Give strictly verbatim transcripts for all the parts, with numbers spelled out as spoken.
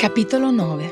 Capitolo nove.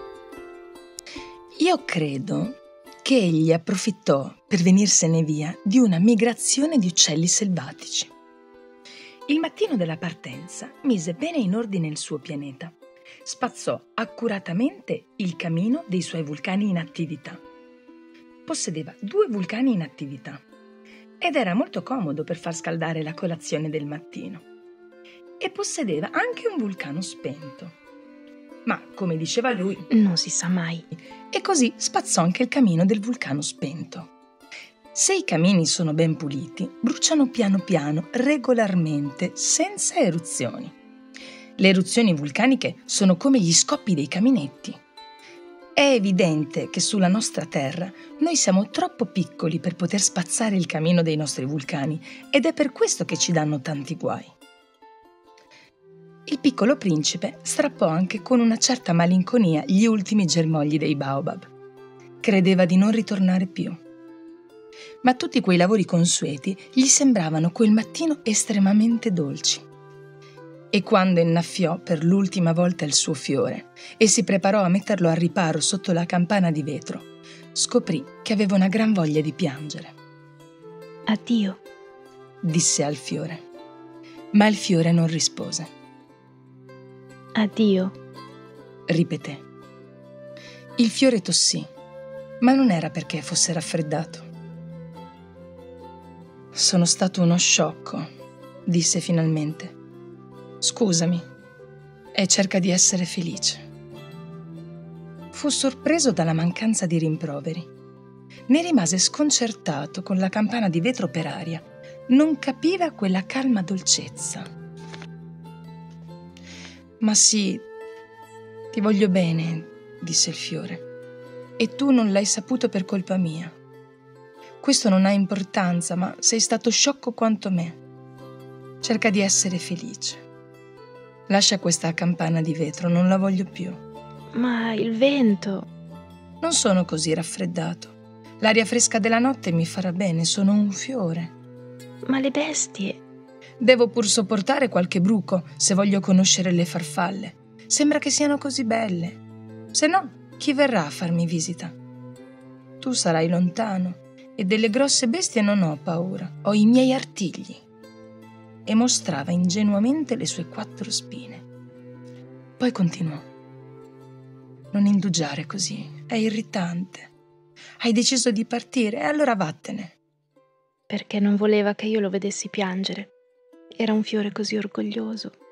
Io credo che egli approfittò per venirsene via di una migrazione di uccelli selvatici. Il mattino della partenza mise bene in ordine il suo pianeta. Spazzò accuratamente il camino dei suoi vulcani in attività. Possedeva due vulcani in attività ed era molto comodo per far scaldare la colazione del mattino. E possedeva anche un vulcano spento. Ma, come diceva lui, non si sa mai. E così spazzò anche il camino del vulcano spento. Se i camini sono ben puliti, bruciano piano piano, regolarmente, senza eruzioni. Le eruzioni vulcaniche sono come gli scoppi dei caminetti. È evidente che sulla nostra Terra noi siamo troppo piccoli per poter spazzare il camino dei nostri vulcani ed è per questo che ci danno tanti guai. Il piccolo principe strappò anche con una certa malinconia gli ultimi germogli dei baobab. Credeva di non ritornare più. Ma tutti quei lavori consueti gli sembravano quel mattino estremamente dolci. E quando innaffiò per l'ultima volta il suo fiore e si preparò a metterlo al riparo sotto la campana di vetro, scoprì che aveva una gran voglia di piangere. Addio, disse al fiore. Ma il fiore non rispose. Addio, ripeté. Il fiore tossì, ma non era perché fosse raffreddato. Sono stato uno sciocco, disse finalmente. Scusami, e cerca di essere felice. Fu sorpreso dalla mancanza di rimproveri. Ne rimase sconcertato con la campana di vetro per aria. Non capiva quella calma dolcezza. Ma sì, ti voglio bene, disse il fiore, e tu non l'hai saputo per colpa mia. Questo non ha importanza, ma sei stato sciocco quanto me. Cerca di essere felice. Lascia questa campana di vetro, non la voglio più. Ma il vento... Non sono così raffreddato. L'aria fresca della notte mi farà bene, sono un fiore. Ma le bestie... Devo pur sopportare qualche bruco se voglio conoscere le farfalle. Sembra che siano così belle. Se no, chi verrà a farmi visita? Tu sarai lontano e delle grosse bestie non ho paura. Ho i miei artigli. E mostrava ingenuamente le sue quattro spine. Poi continuò. Non indugiare così, è irritante. Hai deciso di partire e allora vattene. Perché non voleva che io lo vedessi piangere. Era un fiore così orgoglioso.